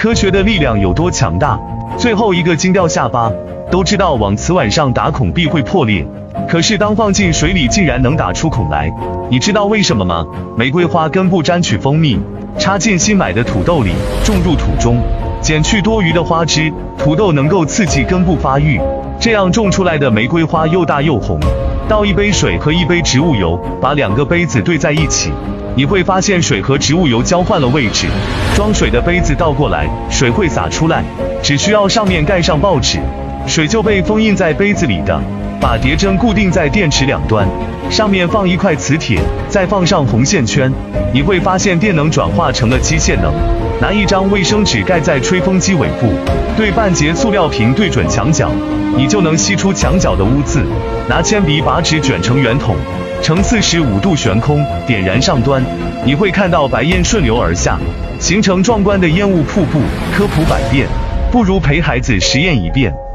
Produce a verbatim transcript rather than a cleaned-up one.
科学的力量有多强大。最后一个惊掉下巴。都知道往瓷碗上打孔必会破裂，可是当放进水里竟然能打出孔来。你知道为什么吗？玫瑰花根部沾取蜂蜜，插进新买的土豆里，种入土中，剪去多余的花枝，土豆能够刺激根部发育，这样种出来的玫瑰花又大又红。倒一杯水和一杯植物油，把两个杯子兑在一起，你会发现水和植物油交换了位置。装水的杯子倒过来，水会洒出来，只需要上面盖上报纸，水就被封印在杯子里的。把碟针固定在电池两端，上面放一块磁铁，再放上红线圈，你会发现电能转化成了机械能。拿一张卫生纸盖在吹风机尾部，对半截塑料瓶对准墙角，你就能吸出墙角的污渍。拿铅笔把纸卷成圆筒，呈四十五度悬空，点燃上端，你会看到白烟顺流而下，形成壮观的烟雾瀑布。科普百遍，不如陪孩子实验一遍。